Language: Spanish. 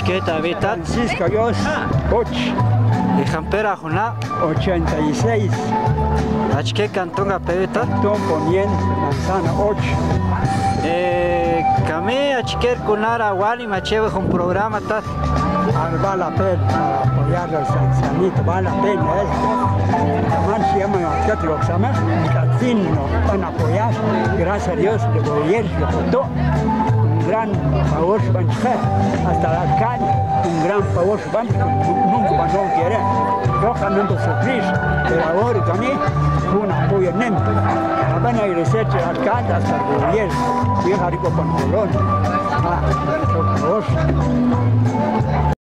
Achqueta, ¿vita? Francisco Dios, 8. ¿Y Jampera, Juna? 86. ¿Achque cantonga, pebeta? Cantón Poniente, Manzana, 8. Camé achquer kunara wali machewe un programa tat. Vale la pena para apoyar a los ancianitos, vale la pena Además se llama nosotros los amas, nos van a apoyar, gracias a Dios, el gobierno, todo. Un gran favor van a hacer, hasta la alcalde, un gran favor van a nunca van a querer. Lógicamente sufrir, pero ahora también un apoyo enorme. Van a agradecer al alcalde hasta el gobierno, vieja rico con Colón. Por favor.